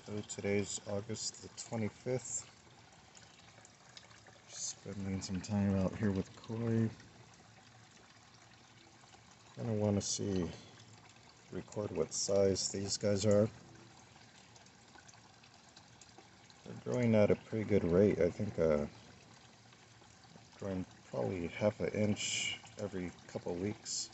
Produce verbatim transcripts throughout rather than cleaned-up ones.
So today's August the twenty-fifth. Spending some time out here with koi. Kind of want to see, record what size these guys are. They're growing at a pretty good rate. I think uh, growing probably half an inch every couple weeks.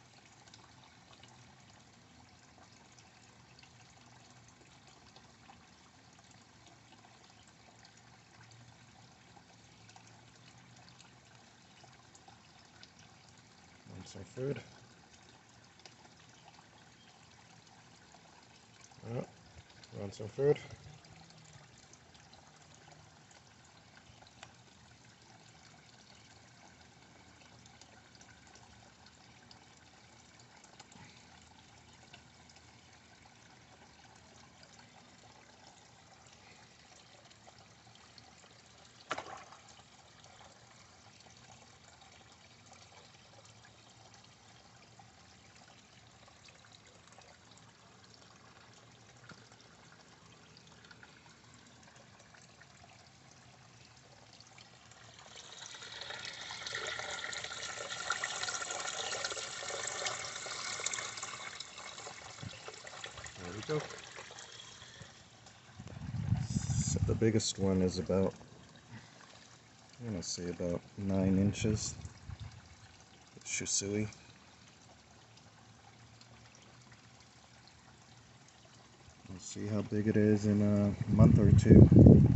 Want some food? Oh, want some food? There we go. So the biggest one is about, I'm gonna say about nine inches. It's Shusui. We'll see how big it is in a month or two.